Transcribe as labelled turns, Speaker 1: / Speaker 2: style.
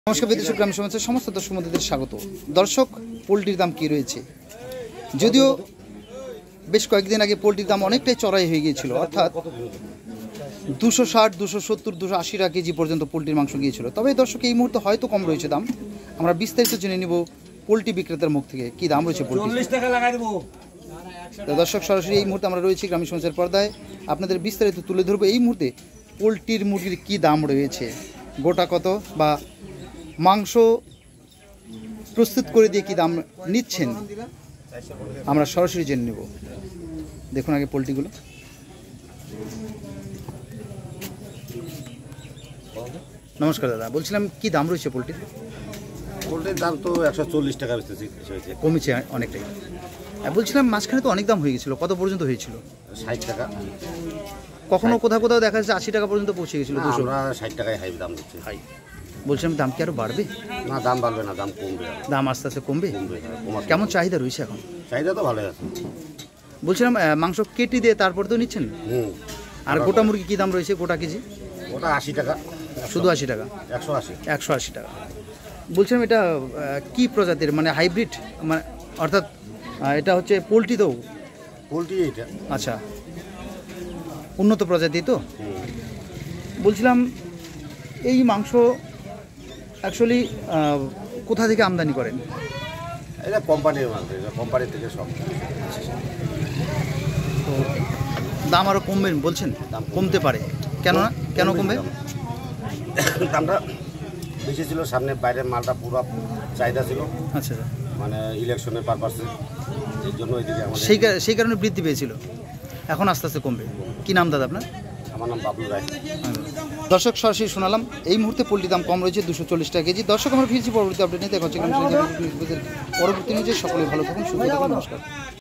Speaker 1: নমস্কার বিদেশের গ্রাম সমাজের সমস্ত দর্শক বন্ধুদের স্বাগত। দর্শক, পোলট্রির দাম কি রয়েছে? যদিও বেশ কয়েকদিন আগে পোলট্রির দাম অনেকটাই চড়াই হয়ে গিয়েছিল, অর্থাৎ 260, 270, 280 টাকা কেজি পর্যন্ত পোলট্রির মাংস গিয়েছিল। তবে দর্শক, এই মুহূর্তে হয়তো কম রয়েছে দাম। আমরা বিস্তারিত জেনে নিব পোলট্রি বিক্রেতার মুখ থেকে কি দাম রয়েছে পোলট্রি। দর্শক, সরাসরি এই মুহূর্তে আমরা রয়েছি গ্রামীণ সমাজের পর্দায়, আপনাদের বিস্তারিত তুলে ধরবো এই মুহূর্তে পোলট্রির মুরগির কি দাম রয়েছে, গোটা কত বা মাংস প্রস্তুত করে দিয়ে কি দাম নিচ্ছেন আমরা সরাসরি জেনে নেব। দেখুন আগে পোলট্রিগুলো। নমস্কার দাদা, বলছিলাম কি দাম রয়েছে পোলট্রির?
Speaker 2: পোলট্রির দাম তো 140 টাকা বেচতেছি,
Speaker 1: কমেছে অনেকটাই। বলছিলাম মাঝখানে তো অনেক দাম হয়ে গেছিলো, কত পর্যন্ত হয়েছিল?
Speaker 2: 60 টাকা।
Speaker 1: কখনো কোথাও কোথাও দেখা যাচ্ছে 80 টাকা পর্যন্ত পৌঁছে গেছিলো।
Speaker 2: আমরা 60 টাকায় হাই দাম দিচ্ছি।
Speaker 1: হাই বলছিলাম দাম কি আরো বাড়বে?
Speaker 2: না, দাম বাড়বে না, দাম কমবে।
Speaker 1: দাম আস্তে আস্তে কমবে। কেমন চাহিদা রয়েছে এখন?
Speaker 2: চাহিদা তো ভালোই আছে।
Speaker 1: বলছিলাম মাংস কেটে দিয়ে তারপর তো নিচ্ছেন। আর গোটা মুরগি কি দাম রয়েছে গোটা কেজি?
Speaker 2: ওটা 80 টাকা।
Speaker 1: শুধু 80 টাকা?
Speaker 2: 180।
Speaker 1: 180 টাকা। বলছিলাম এটা কি প্রজাতির, মানে হাইব্রিড, মানে অর্থাৎ এটা হচ্ছে পোলট্রি তো?
Speaker 2: পোলট্রি এটা।
Speaker 1: আচ্ছা, উন্নত প্রজাতি তো। বলছিলাম এই মাংস অ্যাকচুয়ালি কোথা থেকে আমদানি করেন?
Speaker 2: এটা কোম্পানির মাল, এটা কোম্পানি থেকে সব।
Speaker 1: তো দাম আরও কমবেন বলছেন? দাম কমতে পারে, কেন না, কেন কমবে?
Speaker 2: দামটা বেশি ছিল, সামনে বাইরের মালটা পুরো চাহিদা ছিল।
Speaker 1: আচ্ছা,
Speaker 2: মানে ইলেকশনের পারপাসে, এর জন্য ওইদিকে আমাদের
Speaker 1: সেই কারণে বৃদ্ধি পেয়েছিল, এখন আস্তে আস্তে কমবে। কি নাম দাদা আপনার?
Speaker 2: আমার নাম বাবলু রায়।
Speaker 1: দর্শক, সরাসরি শোনালাম এই মুহূর্তে পোলট্রির দাম কম রয়েছে 240 টাকা কেজি। দর্শক, আমরা ফিরছি পরবর্তী আপডেট নিতে। পরবর্তী নিউজে সকলে ভালো থাকুন, সুস্থ থাকুন, নমস্কার।